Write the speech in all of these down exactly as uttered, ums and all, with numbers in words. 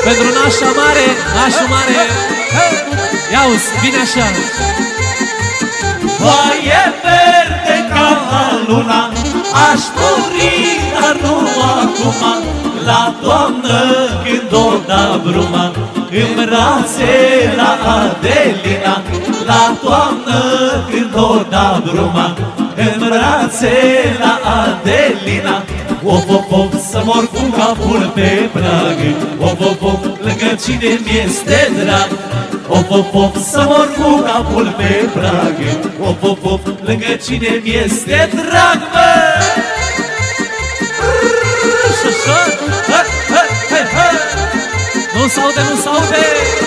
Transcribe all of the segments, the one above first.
Pentru nașa mare, nașul mare. Ia-uzi, vine așa. Foaie verde ca luna, aș muri, dar nu acum. La toamnă când o da bruma, în brațe la Adelina. La toamnă când o da bruma, în brațe la Adelina. Of, of, of, să mor cu capul pe prag. Of, of, of, lângă cine mi-este drag. Of, of, of, să mor cu capul pe prag. Of, of, of, lângă cine mi-este drag, bă! Nu s-aude, nu s-aude!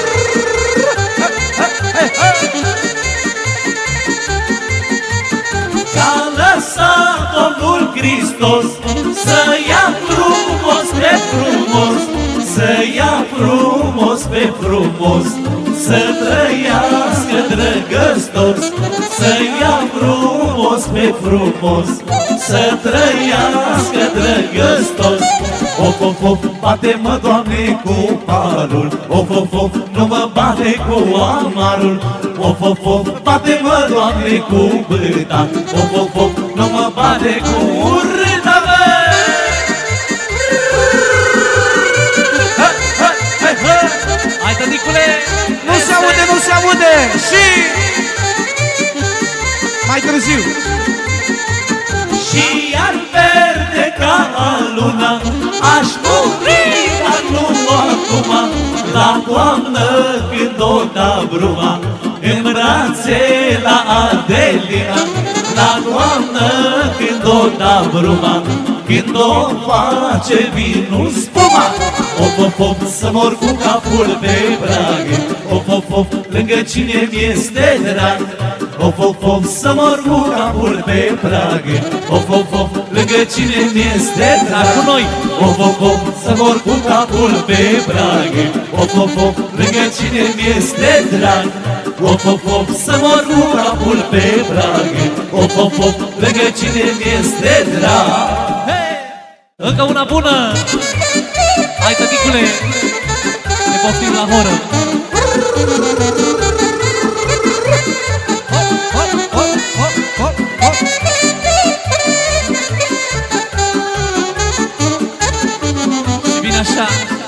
Ca lăsat Domnul Hristos să ia frumos pe frumos, să ia frumos pe frumos, să trăiască drăgăstos. Să ia frumos pe frumos, să trăiască drăgăstos. Of, of, of, bate-mă, Doamne, cu parul. Of, of, of, nu mă bate cu amarul. Of, of, of, bate-mă, Doamne, cu bâta. Of, of, of, nu mă bate cu urâta, bă! Hai, tăticule! Nu se aude, nu se aude! Și... mai târziu. Și iar verde ca luna, aș muri, dar nu acum. La toamnă când o da bruma, în brațe la Adelina. La toamnă când o da bruma, când o face vinul spuma. Of, of, of, să mor cu capul pe prag. Of, of, of, lângă cine mi-este drag. Of, of, of, să mor cu capul pe prag. Of, of, of, lângă cine mi-este drag. Cu noi! Of, of, of, să mor cu capul pe prag. Of, of, of, lângă cine mi-este drag. Of, of, of, să mor cu capul pe prag. Of, of, of, lângă cine mi-este drag. Încă una bună! Hai, tăticule! Ne poftim la horă! Și vine așa!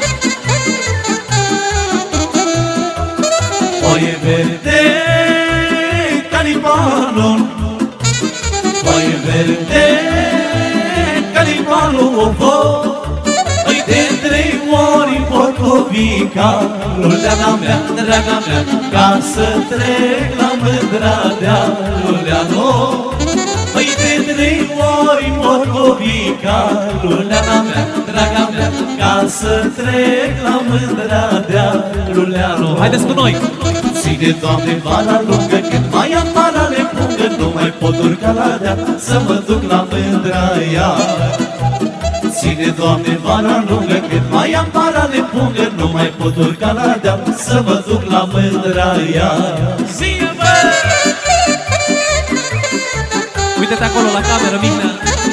Foaie verde ca Libanon, foaie verde ca Libanul, îi de trei ori Potovica, Luleana mea, draga mea, ca să trec la mândra de-a Luleano. Îi de trei ori Potovica, Luleana mea, draga mea, ca să trec la mândra de-a Luleano. Haideți cu noi! Ține, Doamne, vara lungă, când mai am parale pungă, nu mai pot urca la deal, să mă duc la mândra ea. Ține, Doamne, vara lungă, când mai am parale pungă, nu mai pot urca la deal, să mă duc la mândra ea. Zi-i, bă! Uite-te acolo la cameră, Mihnea!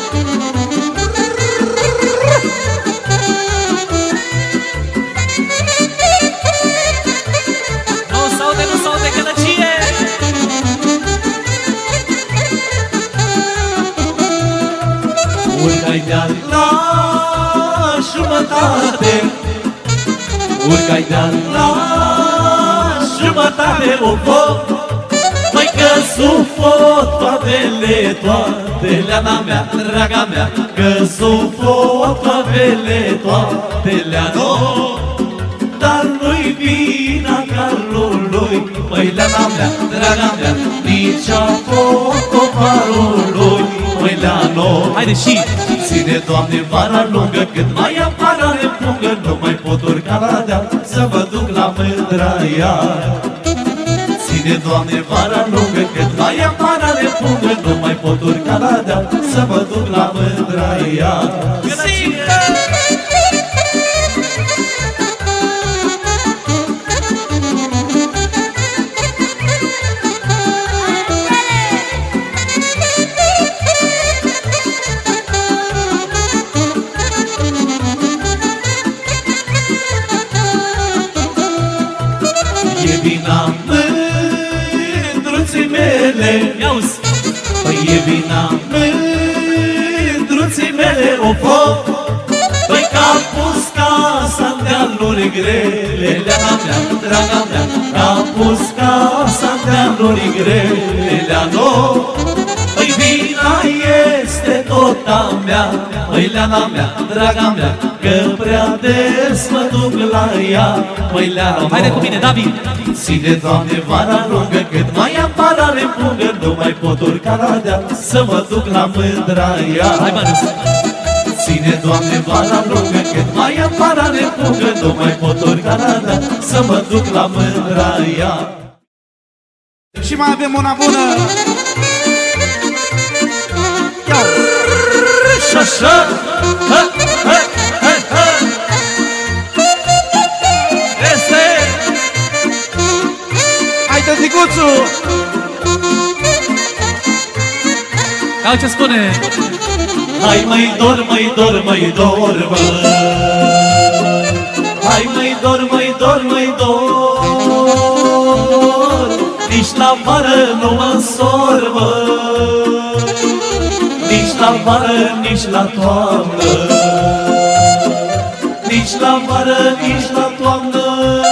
Urcai de-al la jumătate, urcai de-al la jumătate, o foc, măi că sufot toatele, toate, Leana mea, draga mea, că sufot toatele, toate, Leano. Dar nu-i vina carului, măi, Leana mea, draga mea, nici a cocoparului, măi, Leano. Haide și! Ține, Doamne, vara lungă, când mai am parale pungă, nu mai pot urca la deal, să mă duc la mândra ea. Ține, Doamne, vara lungă, când mai am parale pungă, nu mai pot urca la deal, să mă duc la mândra ea. E vina mândruții mele o foc, păi că-a pus casa-n dealuri grele, Leana mea, draga mea, că-a pus casa-n dealuri grele, Leano. Păi vina este tot a mea, păi Leana mea, draga mea, că prea des mă duc la ea, păi Leana. Haide cu mine, David! Ține, Doamne, vara lungă, cât mai am parare pungă, nu mai pot urca la deal, să mă duc la mândra ea. Hai, Manus! Ține, Doamne, vara lungă, cât mai am parare pungă, nu mai pot urca la deal, să mă duc la mândra ea. Și mai avem una bună. Iau! Și așa! Ha, ha, ha, ha. Este! Hai, tăticuțu! Iau ce spune! Hai măi dor, măi dor, măi dor, mă. Hai măi dor, măi dor, măi dor, nici la vară nu mă însor, mă. Nici la vară, nici la toamnă, nici la vară, nici la toamnă,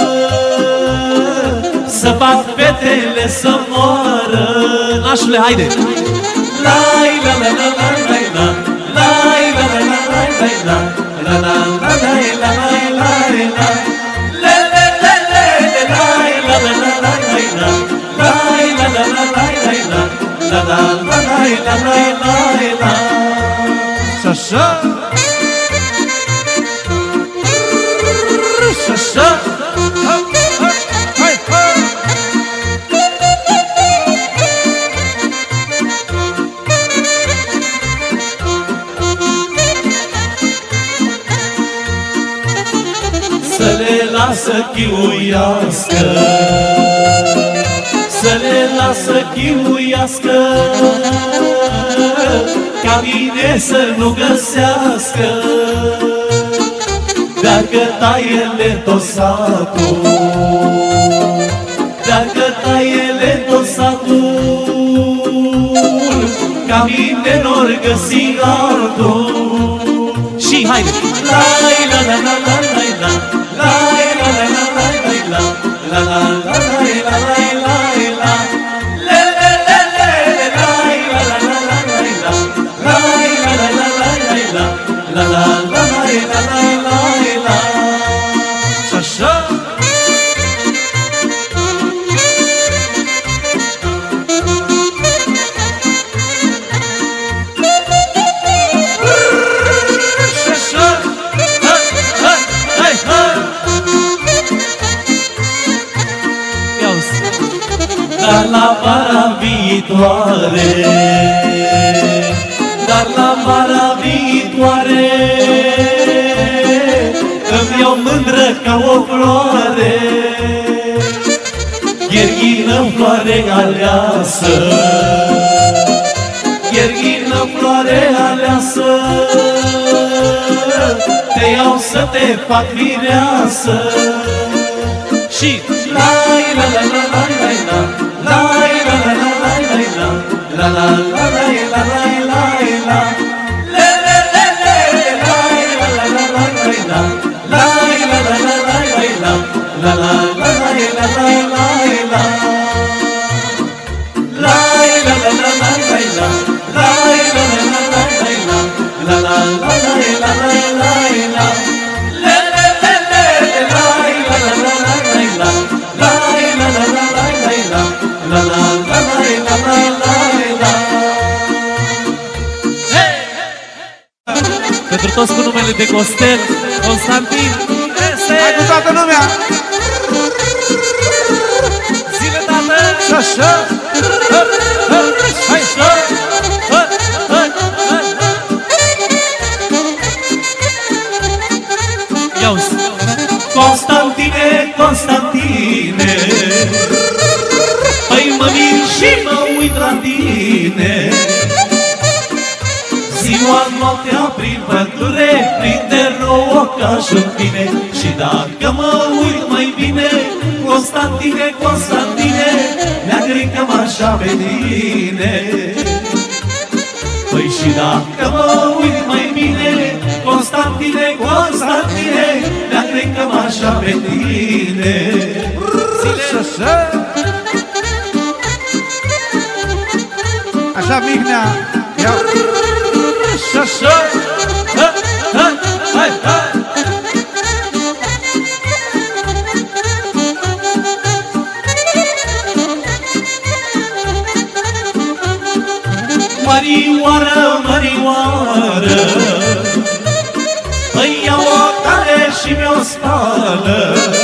să fac fetele să moară. Nașule, haide! Lai la la la la la la, lai la la la la la la, la la la la la la la, le le le le le, lai la la la la la la, lai la la la la la la, la la la la la la la. Și așa! Și așa! Hai, hai, hai! Să le lasă chiuiască, să le lasă chiuiască, ca mine să nu găsească, dacă taie-le tot satul, dacă taie-le tot satul, ca mine n-or găsi altul. Și haide! Lai la la la la la la, lai la la la la la la, la la la la la la la, le le le le, lai la la la la la, lai la la la la la, la la la la la la. Și așa! Dar la vara viitoare, dar la vara viitoare, îmi iau mândră ca o floare, gherghină floare aleasă, gherghină floare aleasă, te iau să te fac mireasă. Și Lai la la la la la la, lai la la la la la la, la la la la la la la, le le le le, lai la la la la la, lai la la la la la, la la la la la la, lai la la la la la, lai la la la la la, la la la la la la, le le le le, lai la la la la la, lai la la la la la, la la la la la la. pentru toți cu numele de Costel, Constantin, Hai cu toată lumea! zile, tată! Și așa! Hai! Ia-uzi! Constantine, Constantine, păi mă mir și mă uit la tine. Ziua, noaptea, prin pădure, prinde rouă ca și-n tine. Și dacă mă uit mai bine, Constantine, Constantine, ne-agrincăm așa pe tine. și dacă mă uit mai bine, Constantine, Constantine, ne-a crecăm așa pe tine. Așa. Așa, Mihnea. Ia. Așa. Hai, hai, hai, hai. Mărioară, mărioară, îi iau o tare și mi-o spală.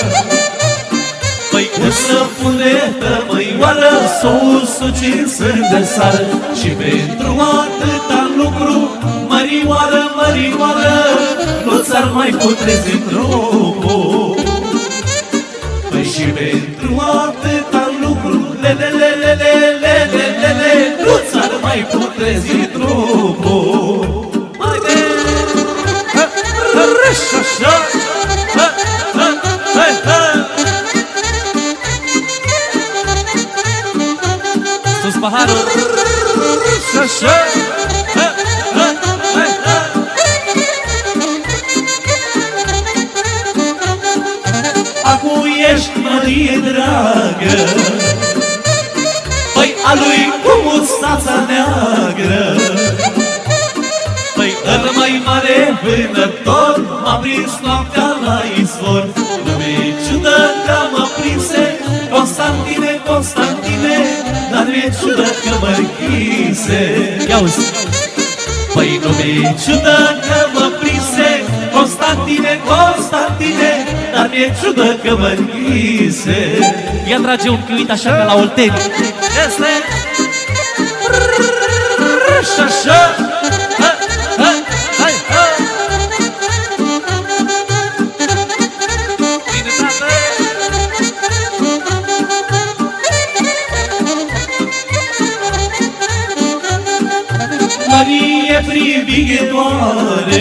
Păi cum să punetă, măioară, s-o usuci în sân de sară. Și pentru atâta lucru, mărioară, mărioară, nu ți-ar mai putrezi trupul. Păi și pentru atâta lucru, lelelelelelelelele, nu ți-ar mai putrezi trupul. Așa, sus paharul. așa. Acum ești, Mărie dragă, păi a lui cu mustața neagră. Păi îl mai mare vânător m-a prins noaptea la izvor. Nu mi-e ciudă că mă prinse, Constantine, Constantine, dar mi-e ciudă că mă închise. Ia-uzi. Păi nu mi-e ciudă că mă prinse, Constantine, Constantine, dar mi-e ciudă că mă închise. Ia trage un chiuit așa pe la Olteni. Este și așa. Hai, hai, hai. Bine, tată. Mărie privighetoare,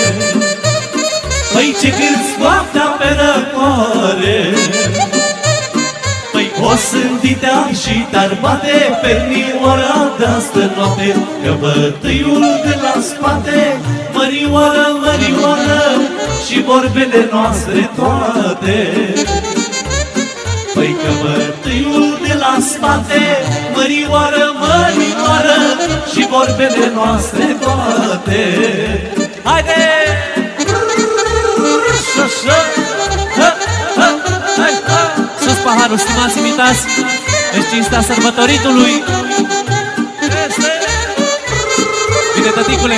păi ce cânti noaptea pe răcoare. Păi o sânditea și te-ar bate Pernioara de-astă noapte, că bătăiul de la spate, mărioară, mărioară, și vorbele noastre toate. Păi că bătăiul de la spate, mărioară, mărioară, și vorbele noastre toate. Haide! Așa, ha, ha, hai, ha. Sus paharul, stimați invitați, în cinstea sărbătoritului. Este Bine, tăticule.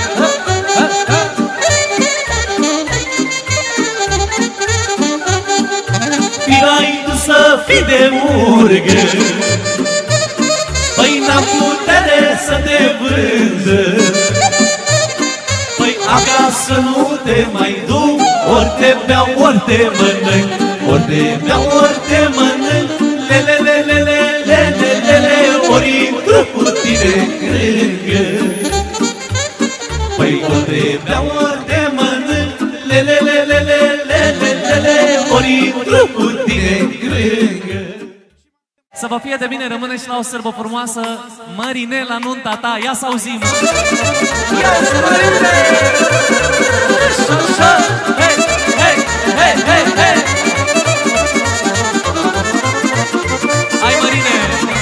Firai tu să fii de urgă, păi n-am putere să te vândă. Păi acasă nu te mai duc, ori te beau, ori te mănânc, ori te beau, ori te mănânc. Lelelelelelelelele, ori intră cu tine crângă. Păi ori te beau, ori te mănânc, lelelelelelelelele, ori intră cu tine crângă. Să vă fie de bine, rămâne și la o sărbă frumoasă. Mărine la nunta ta, ia să auzim. Ia să Mărine! Așa, hei, hei, hei, hei, hei! Hai, Mărine!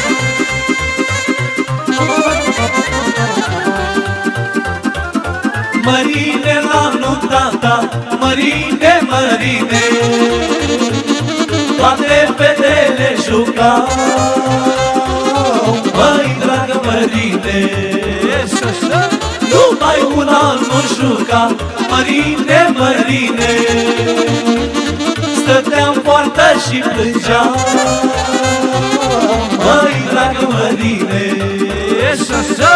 Mărine la nunta ta, Mărine, Mărine, toate fetele jucau. Măi, dragă Mărine, numai una nu juca. Mărine, Mărine, stătea în poartă și plângea. Măi, dragă Mărine, și așa.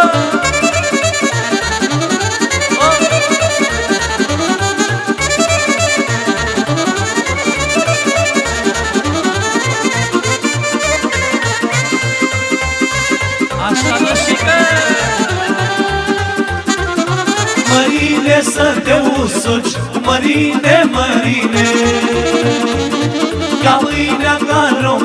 Așa nășică! Mărine, să te usuci, Mărine, Mărine, ca mâinea care o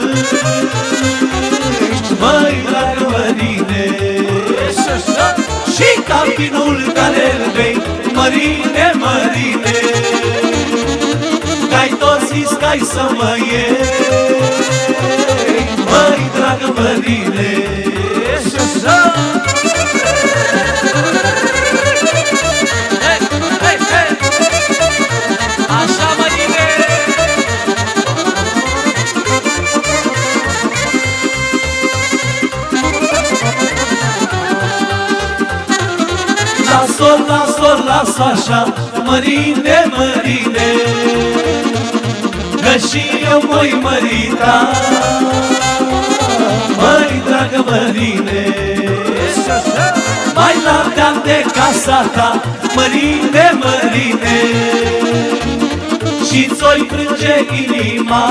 mănânci. Măi, dragă Mărine, și ca vinul care îl bei, mărine, mărine. Că-ai tot zis că-ai să mă iei, măi, dragă mărine. Așa, mărine! Las-o, las-o, las-o așa, mărine, mărine, că și eu mă-i mărita, măi, dragă mărine. Mai la deal de casa ta, mărine, mărine, și ți-o-i frânge inima,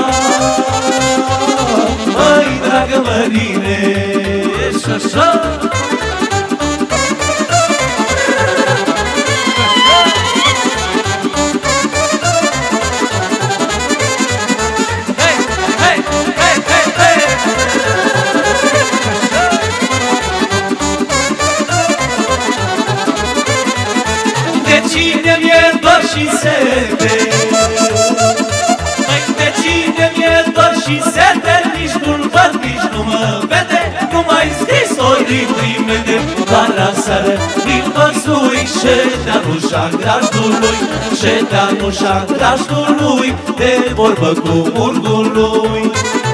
măi, dragă mărine. Și-așa și sete, de cine mi-e dor și sete, nici nu-l văd, nici nu mă vede, nu mai scris-o din primede, doar aseară îl văzui, ședea în ușa grajdului, ședea în ușa grajdului, de vorbă cu murgul lui.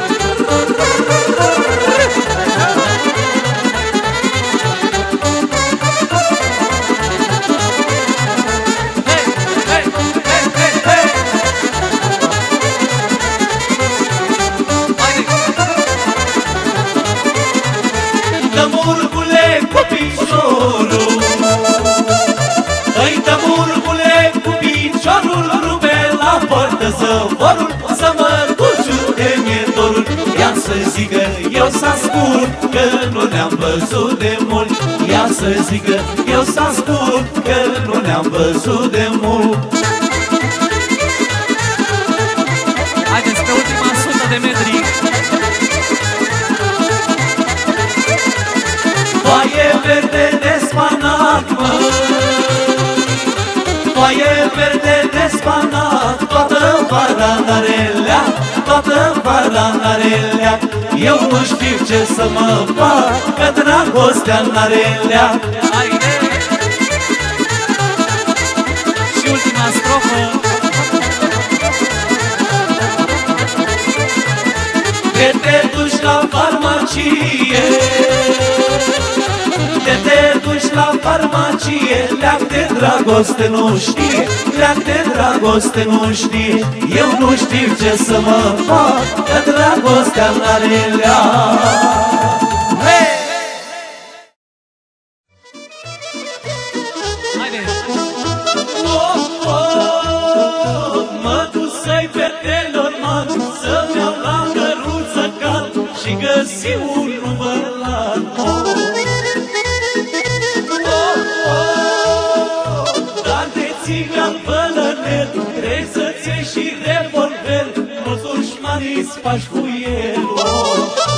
Să mă duciu de mie dorul, ia să zică eu s-ascult, că nu ne-am văzut de mult. Ia să zică eu s-ascult, că nu ne-am văzut de mult. Haideți pe ultima sută de metri. Foaie verde de spanac, mă, foaie verde de spanac, toată vara n-are leac, toată vara n-are leac. Eu nu știu ce să mă fac, că dragostea n-are leac. Haide! Și ultima strofă. De te duci la farmacie, de te duci la farmacie, leac de dragoste nu știe, leac de dragoste nu știe. Eu nu știu ce să mă fac, că dragostea n-are leac. Oh, oh, mă duc să-i fetelor mari, să-mi iau la căruță cal și găsi un număr la nou. Oh, oh, dar de țigan pălănel, trebuie să-ți iei și revolver, mulți dușmanii-ți faci cu el. Oh,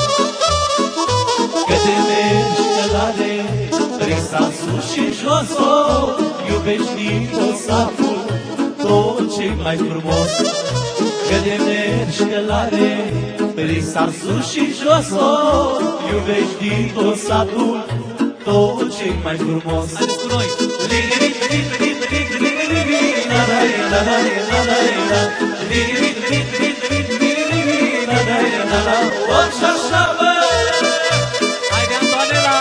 că te mergi călare, trebuie să sus și jos, oh, iubești din tot satul, tot ce-i mai frumos. Că de mergi călare, trebuie să sus și jos, oh, iubești din tot satul, tot ce-i mai frumos. Haideți cu noi! Haide, Antoanela!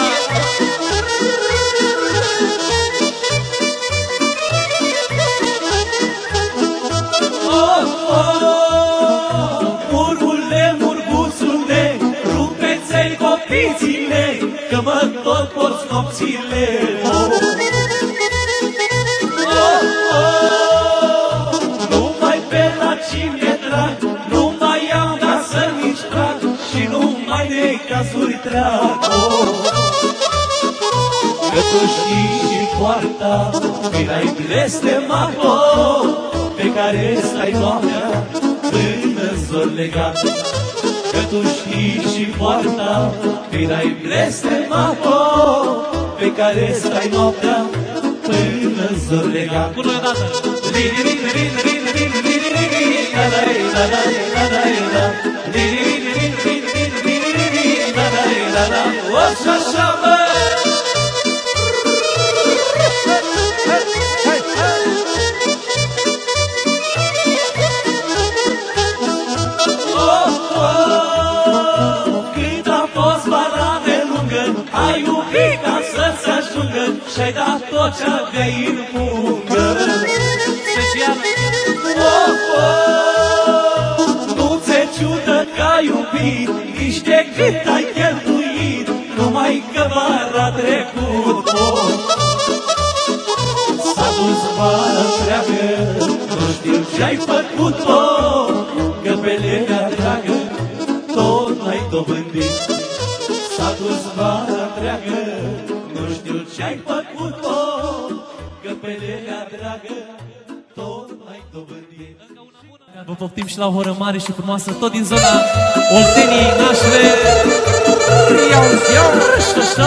Oh, oh, murgule, murguțule, rupeți-i copițile, că mă tot porți nopțile. Oh, oh, oh, nu mai pe la cine trag, nu mai am casă nici trag, și nu mai de casuri trag. Oh, că tu știi și poarta, vina-i blestemat, oh, pe care stai noaptea până zor legat. Că tu știi și poarta, vina-i blestemat, oh, pe care stai noaptea până zor legat. Cu noi odată! Așa, bă! Cât a fost vara de lungă, ai iubit ca să-ți ajungă și-ai dat tot ce aveai în pungă. Special! Nu ți-e ciudă că ai iubit, nici de cât ai cheltuit, numai că vara trecut. S-a dus vara întreagă, nu știu ce-ai făcut-o, că pe legea dragă tot n-ai dobândit. S-a dus vara întreagă, nu știu ce-ai făcut-o, că pe legea dragă tot n-ai dobândit. Vă poftim și la o horă mare și frumoasă, tot din zona Olteniei, Nașle. Iau, iau. Și așa.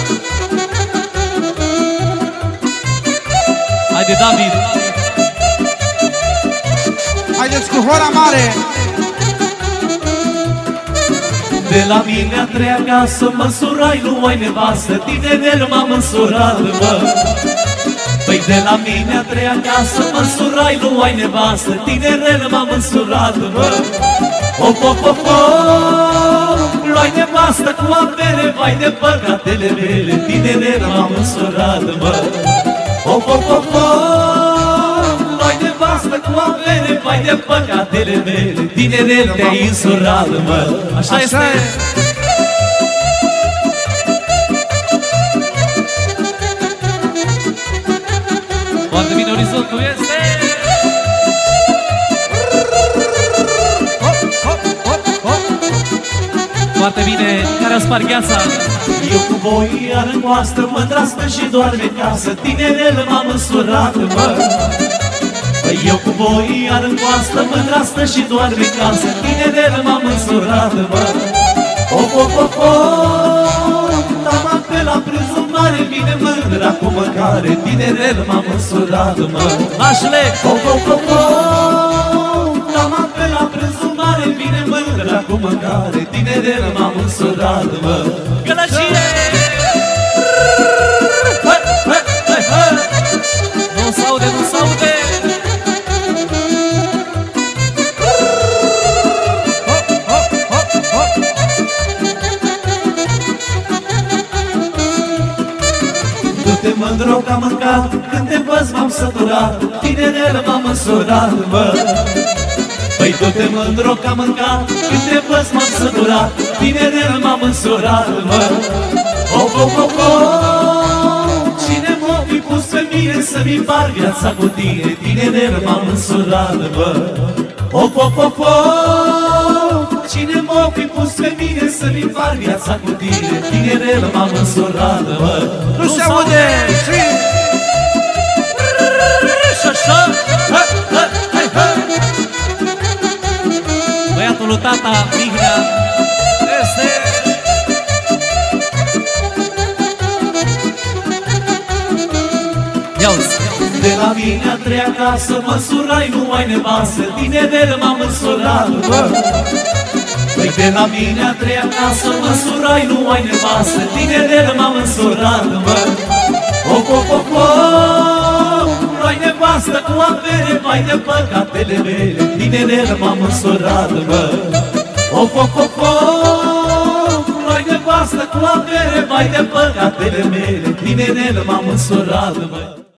Haide, David! Haideți cu hora mare. De la mine a treia casă măsurai, nu ai nevastă, tinerel m-am măsurat, mă. Păi de la mine a treia casă măsurai, nu ai nevastă, tinerel m-am măsurat, mă. Op, op, op, op, luai nevastă cu avere, vai de păcatele mele, tinerel m-am măsurat, mă. Op, op, op, op, luai nevastă cu avere, vai de păcatele mele, tinerel te-ai însurat, mă. Așa este! Foarte bine, orizontul este! Foarte bine, care a spart gheața? Eu cu voi iar în coastă, mândrească și doarme casă, tinerel m-am însurat, mă. Păi eu cu voi iar în coastă, mândrească și doarme casă, tinerel m-am însurat, mă. Op, op, op, op, taman pe la prânzul mare, vine mândra cu mâncare, tinerel m-am însurat, mă. Nașle! Op, op, op, op, taman pe la prânzul mare, vine mândra cu mâncare, tinerel m-am însurat, mă. Gălăgie! Nu s-aude, nu s-aude! Du-te mândro că am mâncat, când te văz m-am săturat, tinerel m-am însurat, mă. Păi du-te mândro că am mâncat, când te văz m-am săturat, tinerel m-am însurat, mă. Op, op, op, op, cine m-a fi pus pe mine să-mi par viața cu tine, tinerel m-am însurat, mă. Op, op, op, op, cine m-a fi pus pe mine să-mi par viața cu tine, tinerel m-am însurat, mă. Nu se aude. Și așa! Băiatul lui tata, Mihnea, este... Ia-uzi! De la mine a treia casă măsurai, nu ai nevastă, tinerel m-am însurat, mă. Păi de la mine a treia casă măsurai, nu ai nevastă, tinerel m-am însurat, mă. Op, op, op, op, luai nevastă cu avere, vai de păcatele mele, tinerel m-am însurat, mă. Op, op, op, op, luai nevastă cu avere, vai de păcatele mele, tinerel m-am însurat, mă.